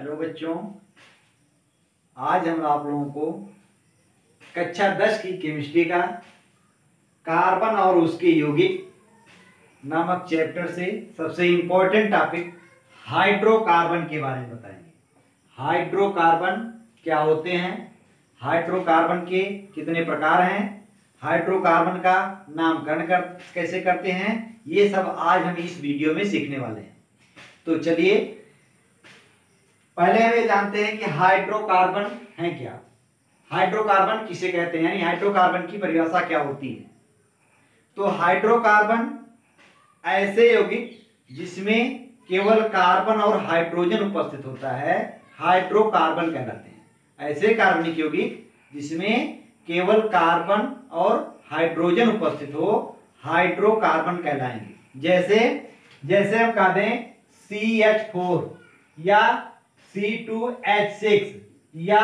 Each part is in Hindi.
हेलो बच्चों, आज हम आप लोगों को कक्षा 10 की केमिस्ट्री का कार्बन और उसके यौगिक नामक चैप्टर से सबसे इम्पोर्टेंट टॉपिक हाइड्रोकार्बन के बारे में बताएंगे। हाइड्रोकार्बन क्या होते हैं, हाइड्रोकार्बन के कितने प्रकार हैं, हाइड्रोकार्बन का नामकरण कैसे करते हैं, ये सब आज हम इस वीडियो में सीखने वाले हैं। तो चलिए पहले हम ये जानते हैं कि हाइड्रोकार्बन है क्या, हाइड्रोकार्बन किसे कहते हैं, यानी हाइड्रोकार्बन की परिभाषा क्या होती है। तो हाइड्रोकार्बन ऐसे यौगिक जिसमें केवल कार्बन और हाइड्रोजन उपस्थित होता है हाइड्रोकार्बन कहलाते हैं। ऐसे कार्बनिक यौगिक जिसमें केवल कार्बन और हाइड्रोजन उपस्थित हो हाइड्रोकार्बन कहलाएंगे। जैसे हम कह दें CH4 या C2H6 या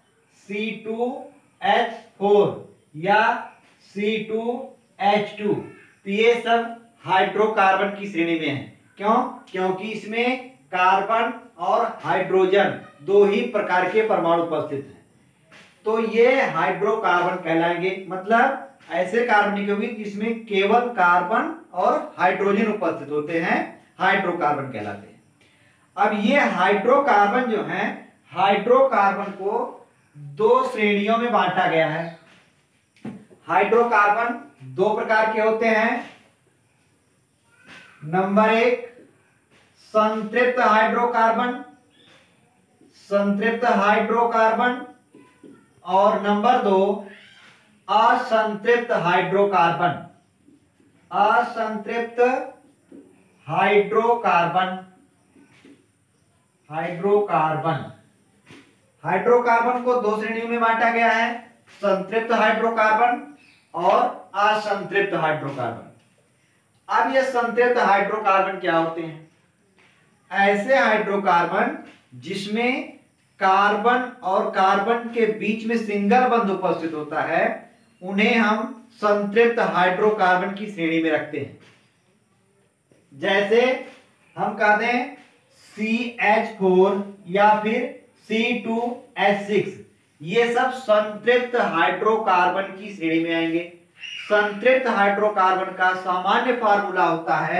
C2H4 या C2H2, तो ये सब हाइड्रोकार्बन की श्रेणी में है। क्योंकि इसमें कार्बन और हाइड्रोजन दो ही प्रकार के परमाणु उपस्थित हैं, तो ये हाइड्रोकार्बन कहलाएंगे। मतलब ऐसे कार्बनिक यौगिक जिसमें केवल कार्बन और हाइड्रोजन उपस्थित होते हैं हाइड्रोकार्बन कहलाते हैं। अब ये हाइड्रोकार्बन जो है, हाइड्रोकार्बन को दो श्रेणियों में बांटा गया है। हाइड्रोकार्बन दो प्रकार के होते हैं। नंबर 1 संतृप्त हाइड्रोकार्बन, और नंबर 2 असंतृप्त हाइड्रोकार्बन। हाइड्रोकार्बन को दो श्रेणियों में बांटा गया है, संतृप्त हाइड्रोकार्बन और असंतृप्त हाइड्रोकार्बन। अब ये संतृप्त हाइड्रोकार्बन क्या होते हैं? ऐसे हाइड्रोकार्बन जिसमें कार्बन और कार्बन के बीच में सिंगल बंध उपस्थित होता है, उन्हें हम संतृप्त हाइड्रोकार्बन की श्रेणी में रखते हैं। जैसे हम कहते हैं CH4 या फिर C2H6, ये सब संतृप्त हाइड्रोकार्बन की श्रेणी में आएंगे। संतृप्त हाइड्रोकार्बन का सामान्य फार्मूला होता है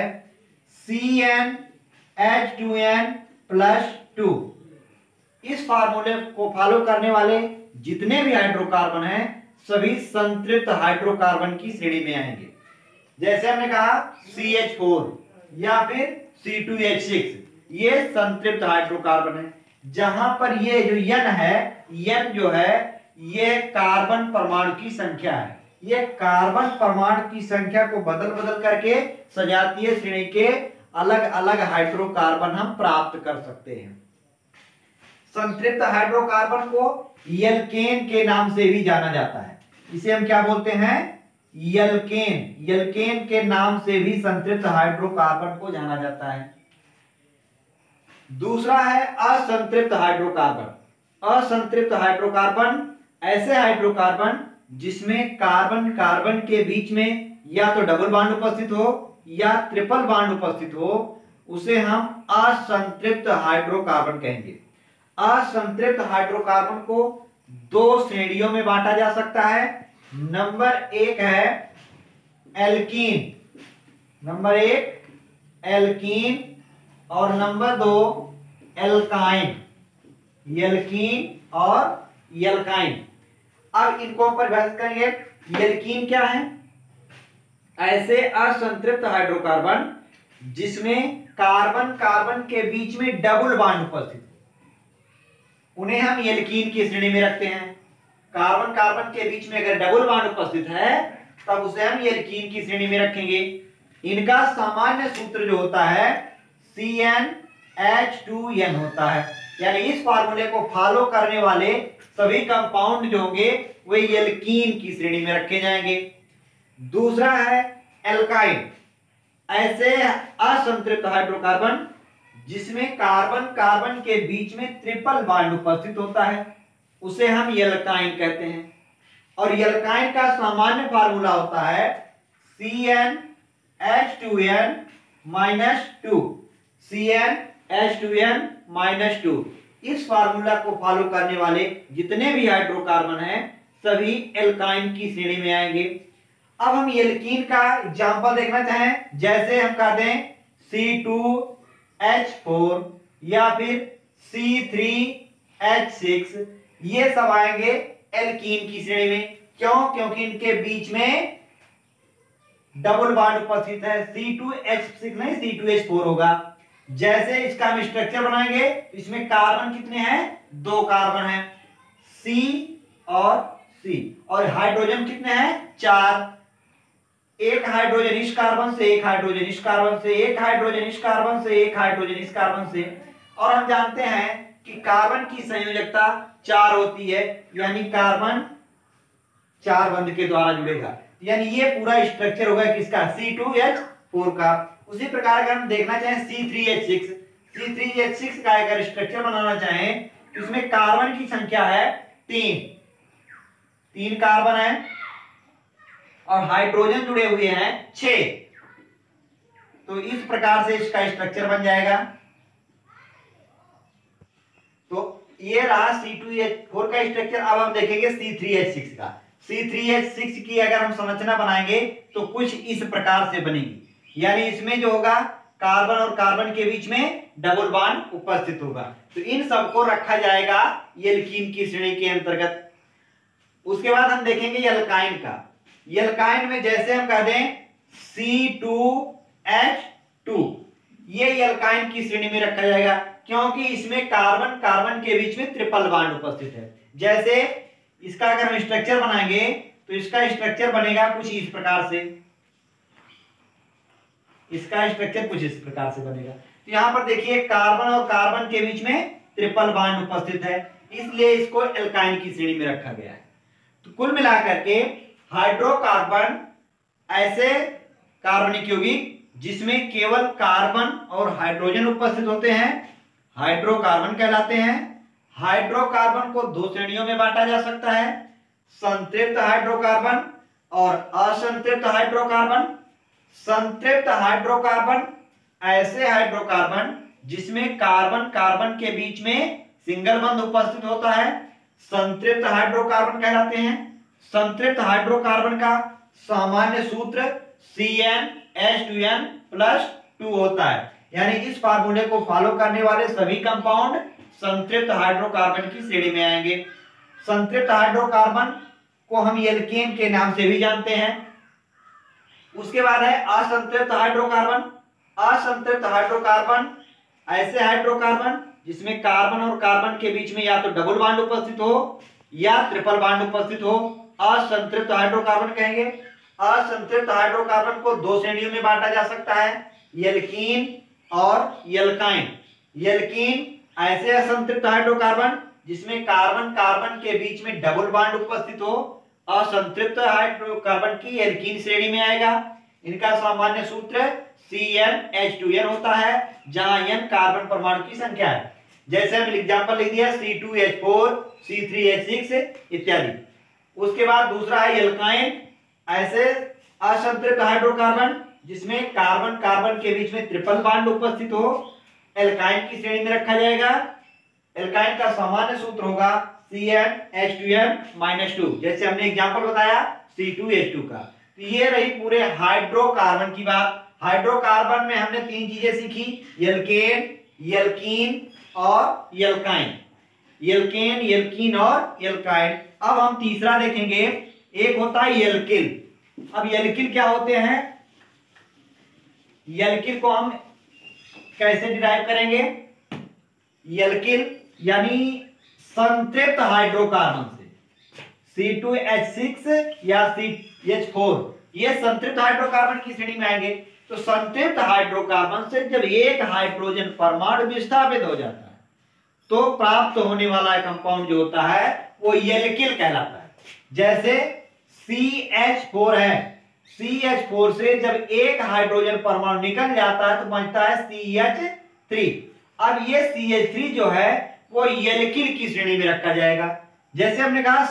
CnH2n+2। इस फार्मूले को फॉलो करने वाले जितने भी हाइड्रोकार्बन हैं सभी संतृप्त हाइड्रोकार्बन की श्रेणी में आएंगे। जैसे हमने कहा CH4 या फिर C2H6, ये संतृप्त हाइड्रोकार्बन है। जहां पर ये जो N है, N जो है ये कार्बन परमाणु की संख्या है। ये कार्बन परमाणु की संख्या को बदल करके सजातीय श्रेणी के अलग अलग हाइड्रोकार्बन हम प्राप्त कर सकते हैं। संतृप्त हाइड्रोकार्बन को एल्केन के नाम से भी जाना जाता है। इसे हम क्या बोलते हैं? एल्केन के नाम से भी संतृप्त हाइड्रोकार्बन को जाना जाता है। दूसरा है असंतृप्त हाइड्रोकार्बन। असंतृप्त हाइड्रोकार्बन ऐसे हाइड्रोकार्बन जिसमें कार्बन के बीच में या तो डबल बॉन्ड उपस्थित हो या ट्रिपल बॉन्ड उपस्थित हो, उसे हम असंतृप्त हाइड्रोकार्बन कहेंगे। असंतृप्त हाइड्रोकार्बन को दो श्रेणियों में बांटा जा सकता है। नंबर 1 है एल्कीन, और नंबर 2 एल्काइन। अब इनको परिभाषित करेंगे। एल्कीन क्या है? ऐसे असंतृप्त हाइड्रोकार्बन जिसमें कार्बन के बीच में डबल बॉन्ड उपस्थित, उन्हें हम एल्कीन की श्रेणी में रखते हैं। कार्बन के बीच में अगर डबल बॉन्ड उपस्थित है तब उसे हम एल्कीन की श्रेणी में रखेंगे। इनका सामान्य सूत्र जो होता है CnH2n होता है। यानी इस फार्मूले को फॉलो करने वाले सभी कंपाउंड जो होंगे वे एल्कीन की श्रेणी में रखे जाएंगे। दूसरा है एल्काइन। ऐसे असंतृप्त हाइड्रोकार्बन जिसमें कार्बन के बीच में ट्रिपल बॉन्ड उपस्थित होता है, उसे हम एल्काइन कहते हैं। और एल्काइन का सामान्य फार्मूला होता है CnH2n-2। CnH2n-2 इस फार्मूला को फॉलो करने वाले जितने भी हाइड्रोकार्बन हैं सभी एल्काइन की श्रेणी में आएंगे। अब हम एल्कीन का एग्जांपल देखना चाहें, जैसे हम कहते हैं C2H4 या फिर C3H6, ये सब आएंगे एल्कीन की श्रेणी में। क्यों? क्योंकि इनके बीच में डबल बॉन्ड उपस्थित है। C2H6 नहीं, C2H4 होगा। जैसे इसका हम स्ट्रक्चर बनाएंगे, इसमें कार्बन कितने हैं? 2 कार्बन हैं, C और C, और हाइड्रोजन कितने हैं? 4। एक हाइड्रोजन इस कार्बन से, एक हाइड्रोजन इस कार्बन से, एक हाइड्रोजन इस कार्बन से, एक हाइड्रोजन इस कार्बन से। और हम जानते हैं कि कार्बन की संयोजकता 4 होती है, यानी कार्बन 4 बंध के द्वारा जुड़ेगा, यानी ये पूरा स्ट्रक्चर होगा किसका? C2H4 का। उसी प्रकार अगर हम देखना चाहें C3H6 का अगर स्ट्रक्चर बनाना चाहें तो इसमें कार्बन की संख्या है 3 कार्बन है और हाइड्रोजन जुड़े हुए हैं 6। तो इस प्रकार से इसका स्ट्रक्चर बन जाएगा। तो ये रहा C2H4 का स्ट्रक्चर। अब हम देखेंगे C3H6 का। C3H6 की अगर हम संरचना बनाएंगे तो कुछ इस प्रकार से बनेगी, यानी इसमें जो होगा कार्बन और कार्बन के बीच में डबल बॉन्ड उपस्थित होगा। तो इन सबको रखा जाएगा एल्कीन की श्रेणी के अंतर्गत। उसके बाद हम देखेंगे एल्काइन का। एल्काइन में जैसे हम कह दें C2H2, ये एल्काइन की श्रेणी में रखा जाएगा, क्योंकि इसमें कार्बन कार्बन के बीच में ट्रिपल बॉन्ड उपस्थित है। जैसे इसका अगर हम स्ट्रक्चर बनाएंगे तो इसका स्ट्रक्चर बनेगा कुछ इस प्रकार से, इसका स्ट्रक्चर कुछ इस प्रकार से बनेगा। तो यहां पर देखिए कार्बन और कार्बन के बीच में ट्रिपल बॉन्ड उपस्थित है, इसलिए इसको एल्काइन की श्रेणी में रखा गया है। तो कुल मिलाकर के हाइड्रोकार्बन ऐसे कार्बनिक यौगिक जिसमें केवल कार्बन और हाइड्रोजन उपस्थित होते हैं हाइड्रोकार्बन कहलाते हैं। हाइड्रोकार्बन को 2 श्रेणियों में बांटा जा सकता है, संतृप्त हाइड्रोकार्बन और असंतृप्त हाइड्रोकार्बन। संतृप्त हाइड्रोकार्बन ऐसे हाइड्रोकार्बन जिसमें कार्बन कार्बन के बीच में सिंगल बंध उपस्थित होता है, संतृप्त हाइड्रोकार्बन कहलाते हैं। संतृप्त हाइड्रोकार्बन का सामान्य सूत्र CnH2n+2 होता है, यानी इस फार्मूले को फॉलो करने वाले सभी कंपाउंड संतृप्त हाइड्रोकार्बन की श्रेणी में आएंगे। संतृप्त हाइड्रोकार्बन को हम एल्केन के नाम से भी जानते हैं। उसके बाद है असंतृप्त हाइड्रोकार्बन। असंतृप्त हाइड्रोकार्बन ऐसे हाइड्रोकार्बन जिसमें कार्बन और कार्बन के बीच में या तो डबल बॉन्ड उपस्थित हो या ट्रिपल बॉन्ड उपस्थित हो, असंतृप्त हाइड्रोकार्बन कहेंगे। असंतृप्त हाइड्रोकार्बन को 2 श्रेणियों में बांटा जा सकता है, एल्कीन और एल्काइन। एल्कीन ऐसे असंतृप्त हाइड्रोकार्बन जिसमें कार्बन कार्बन के बीच में डबल बॉन्ड उपस्थित हो, असंतृप्त हाइड्रोकार्बन की एल्कीन श्रेणी में आएगा। इनका सामान्य सूत्र CnH2n होता है, जहां n कार्बन परमाणु की संख्या है। जैसे हम एग्जांपल लिख दिया C2H4, C3H6 इत्यादि। उसके बाद दूसरा है एल्काइन, ऐसे असंतृप्त हाइड्रोकार्बन जिसमें कार्बन कार्बन के बीच में ट्रिपल बॉन्ड उपस्थित हो, एल्काइन की श्रेणी में रखा जाएगा। एल्काइन का सामान्य सूत्र होगा CnH2n-2, जैसे हमने एग्जांपल बताया C2H2 का। तो ये रही पूरे हाइड्रोकार्बन की बात। हाइड्रोकार्बन में हमने 3 चीजें सीखी, एल्केन, एल्कीन और एल्काइन। एल्केन, एल्कीन और एल्काइन। अब हम तीसरा देखेंगे, एक होता है एल्किल। अब एल्किल क्या होते हैं? एल्किल को हम कैसे डिराइव करेंगे? एल्किल यानी संतृप्त हाइड्रोकार्बन से, C2H6 या CH4, ये संतृप्त हाइड्रोकार्बन की श्रेणी में आएंगे। तो संतृप्त हाइड्रोकार्बन से जब एक हाइड्रोजन परमाणु विस्थापित हो जाता है तो प्राप्त होने वाला कंपाउंड जो होता है वो एल्किल कहलाता है। जैसे CH4 है, CH4 से जब एक हाइड्रोजन परमाणु निकल जाता है तो बचता है CH3। अब ये CH3 जो है वो एल्किल की श्रेणी में रखा जाएगा। जैसे हमने कहा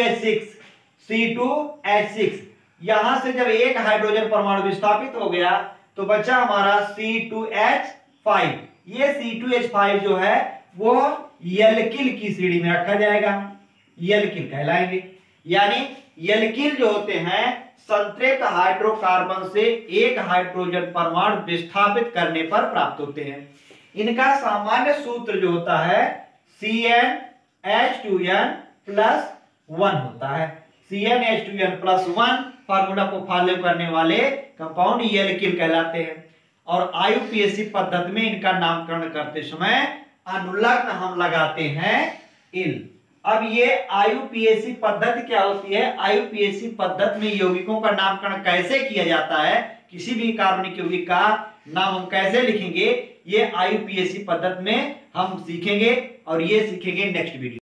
C2H6, यहां से जब एक हाइड्रोजन परमाणु विस्थापित हो गया तो बचा हमारा C2H5। ये C2H5 जो है वो एल्किल की श्रेणी में रखा जाएगा, एल्किल कहलाएंगे। यानी एल्किल जो होते हैं संतृप्त हाइड्रोकार्बन से एक हाइड्रोजन परमाणु विस्थापित करने पर प्राप्त होते हैं। इनका सामान्य सूत्र जो होता है CnH2n प्लस 1 होता है। CnH2n प्लस 1 फार्मूला को फॉलो करने वाले कंपाउंड एल्किल कहलाते हैं। और IUPAC पद्धति में इनका नामकरण करते समय अनुलग्न हम लगाते हैं इल। अब ये IUPAC पद्धति क्या होती है? IUPAC पद्धति में यौगिकों का नामकरण कैसे किया जाता है, किसी भी कार्बनिक यौगिक का नाम हम कैसे लिखेंगे, ये IUPAC पद्धति में हम सीखेंगे और ये सीखेंगे नेक्स्ट वीडियो।